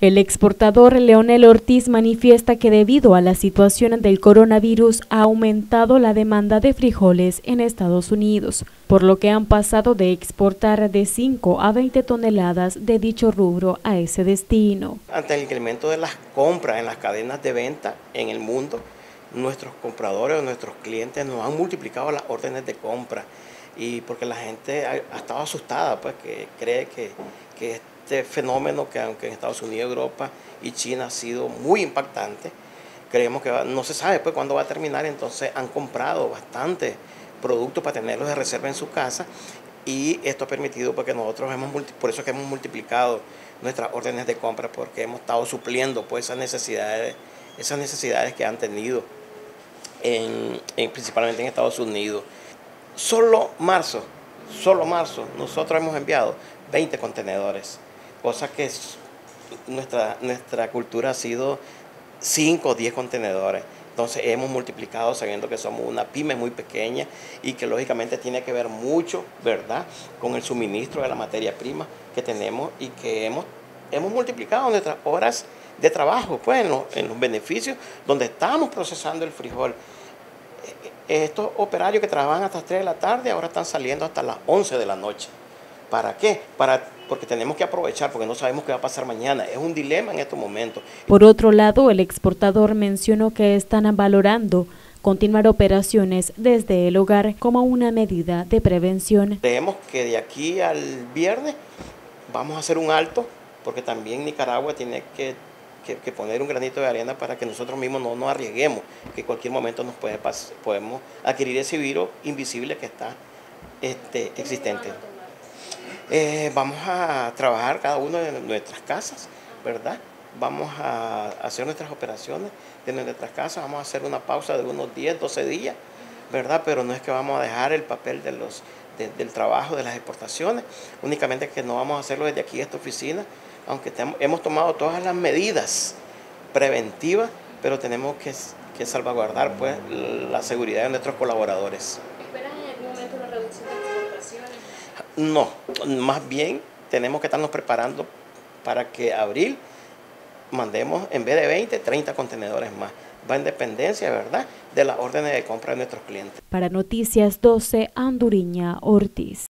El exportador Leonel Ortiz manifiesta que debido a la situación del coronavirus ha aumentado la demanda de frijoles en Estados Unidos, por lo que han pasado de exportar de 5 a 20 toneladas de dicho rubro a ese destino. Ante el incremento de las compras en las cadenas de venta en el mundo, nuestros compradores o nuestros clientes nos han multiplicado las órdenes de compra, y porque la gente ha estado asustada, pues que cree que este fenómeno, que aunque en Estados Unidos, Europa y China ha sido muy impactante, creemos que no se sabe pues cuándo va a terminar. Entonces han comprado bastante productos para tenerlos de reserva en su casa, y esto ha permitido porque nosotros por eso es que hemos multiplicado nuestras órdenes de compra, porque hemos estado supliendo pues esas necesidades que han tenido principalmente en Estados Unidos. Solo marzo nosotros hemos enviado 20 contenedores, cosa que nuestra cultura ha sido 5 o 10 contenedores. Entonces hemos multiplicado, sabiendo que somos una pyme muy pequeña y que lógicamente tiene que ver mucho, ¿verdad?, con el suministro de la materia prima que tenemos, y que hemos multiplicado nuestras horas de trabajo pues, en los beneficios donde estamos procesando el frijol. Estos operarios que trabajan hasta las 3 de la tarde ahora están saliendo hasta las 11 de la noche. ¿Para qué? Porque tenemos que aprovechar, porque no sabemos qué va a pasar mañana. Es un dilema en estos momentos. Por otro lado, el exportador mencionó que están valorando continuar operaciones desde el hogar como una medida de prevención. Creemos que de aquí al viernes vamos a hacer un alto, porque también Nicaragua tiene que poner un granito de arena para que nosotros mismos no nos arriesguemos, que en cualquier momento podemos adquirir ese virus invisible que está existente. Vamos a trabajar cada uno de nuestras casas, ¿verdad? Vamos a hacer nuestras operaciones desde nuestras casas, vamos a hacer una pausa de unos 10, 12 días, ¿verdad? Pero no es que vamos a dejar el papel del trabajo de las exportaciones, únicamente que no vamos a hacerlo desde aquí, esta oficina, aunque hemos tomado todas las medidas preventivas, pero tenemos que salvaguardar pues la seguridad de nuestros colaboradores. ¿Esperas en algún momento una reducción de exportaciones? No, más bien tenemos que estarnos preparando para que abril mandemos, en vez de 20, 30 contenedores más. Va en dependencia, ¿verdad?, de las órdenes de compra de nuestros clientes. Para Noticias 12, Anduriña Ortiz.